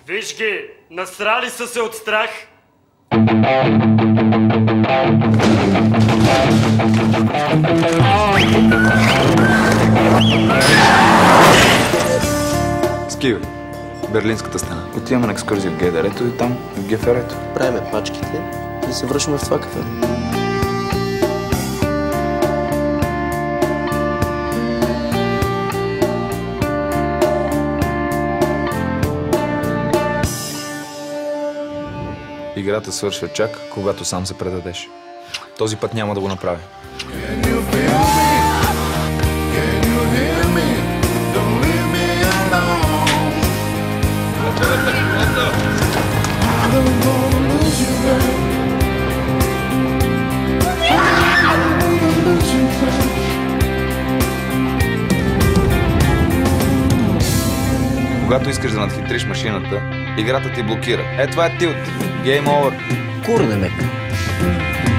Виж ги, насрали са се от страх. Скиве, Берлинската стена. Отиваме на екскурзия в ГДР-то и там в ГФР-то. Правиме пачките и се връщаме в това кафе. Играта свършва чак, когато сам се предадеш. Този път няма да го направя. Когато искаш да надхитриш машината, играта ти блокира. Това е тилт. Game over. Курне ме.